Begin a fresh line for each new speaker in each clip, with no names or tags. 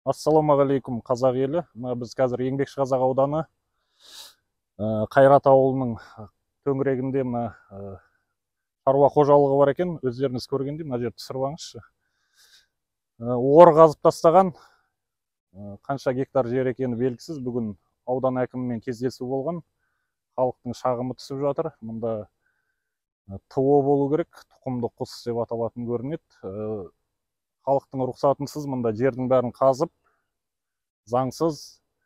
Ассалаумағалейкум қазақ елі. Біз қазір Еңбекші Қазақ ауданы Қайрат ауылының төңірегінде шаруа қожалығы бар екен. Өздеріңіз көргендей, мына жерді түсіріп алыңызшы. Ор қазып тастаған, қанша гектар жер екені белгісіз. Бүгін аудан әкімімен кездесу болған. Халықтың шағымы түсіп жатыр. Мұнда ТО болу керек, тұқымды құс деп аталатын көрінеді. Халықтың рұқсатынсыз мұнда жердің бәрін қазып, заңсыз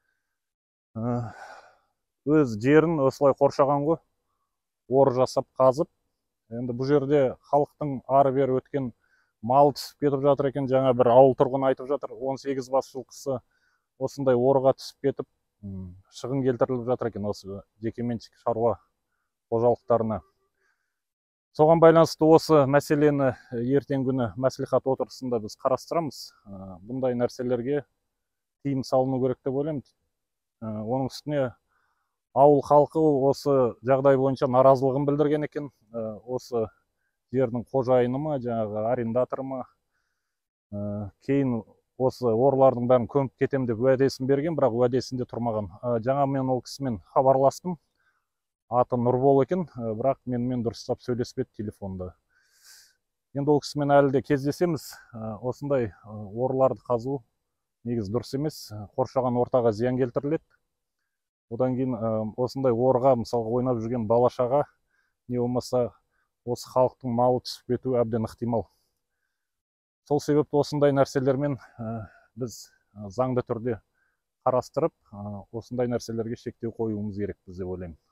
өз жерін осылай қоршаған ғой, ор жасап қазып. Енді бұл жерде халықтың ары бері өткен мал түсіп кетіп жатыр екен. Жаңа бір ауыл тұрғыны айтып жатыр, 18 бас жылқысы осындай орға түсіп кетіп, шығын келтіріліп жатыр екен осы жекеменшік шаруа қожалықтарына. Соған байланысты осы мәселені ертең күні мәслихат отырысында біз қарастырамыз. Бұндай нәрселерге тыйым салыну керек деп ойлаймын. Оның үстіне ауыл халқы осы жағдай бойынша наразылығын білдірген екен. Осы жердің қожайыны ма, жаңағы арендаторы ма, кейін осы орлардың бәрін көміп кетем деп уәдесін берген, бірақ уәдесінде тұрмаған. Жаңа мен ол кісімен хабарластым. Аты Нұрбол екен, бірақ менімен дұрыстап сөйлеспеді телефонда. Енді ол кісімен әлі де кездесеміз. Осындай орларды қазу негізі дұрыс емес, қоршаған ортаға зиян келтіріледі. Одан кейін осындай орға мысалға ойнап жүрген бала-шаға, не болмаса осы халықтың малы түсіп кетуі әбден ықтимал. Сол себепті осындай нәрселермен біз заңды түрде қарастырып, осындай нәрселерге шектеу қоюымыз керек деп ойлаймын.